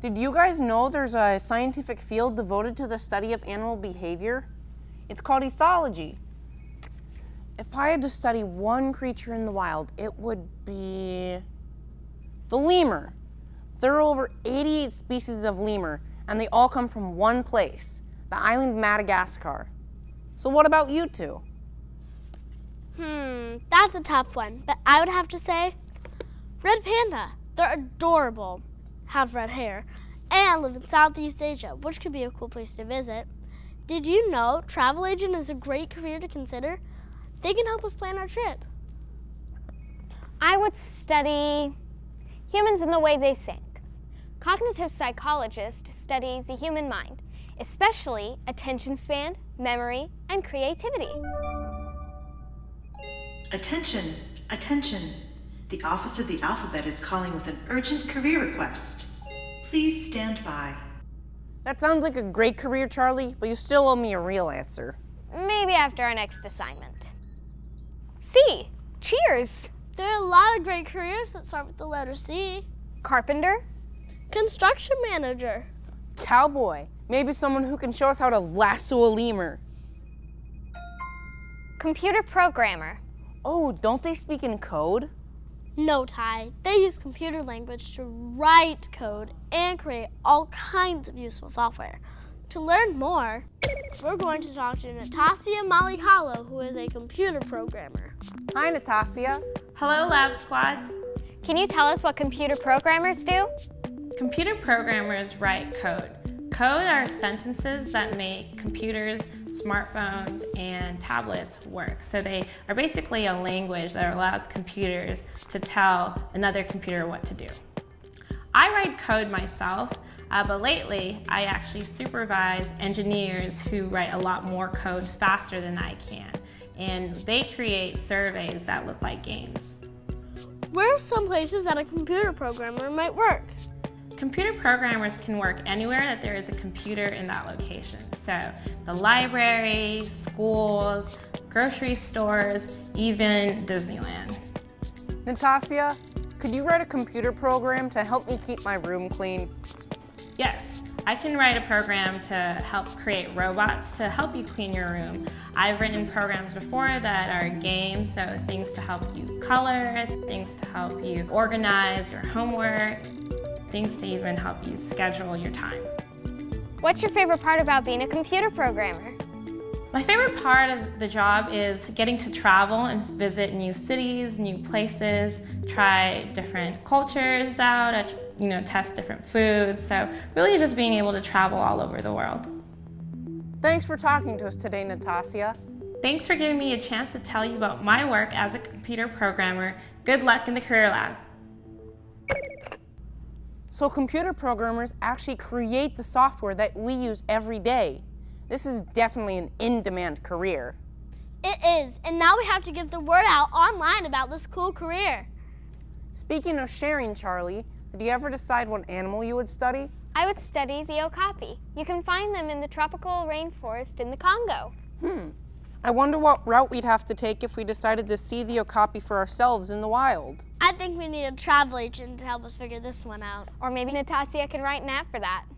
Did you guys know there's a scientific field devoted to the study of animal behavior? It's called ethology. If I had to study one creature in the wild, it would be the lemur. There are over 88 species of lemur, and they all come from one place, the island of Madagascar. So what about you two? That's a tough one, but I would have to say red panda. They're adorable, have red hair, and live in Southeast Asia, which could be a cool place to visit. Did you know travel agent is a great career to consider? They can help us plan our trip. I would study humans and the way they think. Cognitive psychologists study the human mind, especially attention span, memory, and creativity. Attention, attention. The Office of the Alphabet is calling with an urgent career request. Please stand by. That sounds like a great career, Charlie, but you still owe me a real answer. Maybe after our next assignment. C. Cheers. There are a lot of great careers that start with the letter C. Carpenter. Construction manager. Cowboy. Maybe someone who can show us how to lasso a lemur. Computer programmer. Oh, don't they speak in code? No, Ty. They use computer language to write code and create all kinds of useful software. To learn more, we're going to talk to Natasha Malikalo, who is a computer programmer. Hi, Natasha. Hello, Lab Squad. Can you tell us what computer programmers do? Computer programmers write code. Code are sentences that make computers, smartphones, and tablets work. So they are basically a language that allows computers to tell another computer what to do. I write code myself, but lately I actually supervise engineers who write a lot more code faster than I can. And they create surveys that look like games. Where are some places that a computer programmer might work? Computer programmers can work anywhere that there is a computer in that location. So the library, schools, grocery stores, even Disneyland. Natasha, could you write a computer program to help me keep my room clean? Yes, I can write a program to help create robots to help you clean your room. I've written programs before that are games, so things to help you color, things to help you organize your homework, things to even help you schedule your time. What's your favorite part about being a computer programmer? My favorite part of the job is getting to travel and visit new cities, new places, try different cultures out, test different foods. So really just being able to travel all over the world. Thanks for talking to us today, Natasha. Thanks for giving me a chance to tell you about my work as a computer programmer. Good luck in the career lab. So computer programmers actually create the software that we use every day. This is definitely an in-demand career. It is, and now we have to get the word out online about this cool career. Speaking of sharing, Charlie, did you ever decide what animal you would study? I would study the okapi. You can find them in the tropical rainforest in the Congo. I wonder what route we'd have to take if we decided to see the okapi for ourselves in the wild. I think we need a travel agent to help us figure this one out. Or maybe Natasha can write an app for that.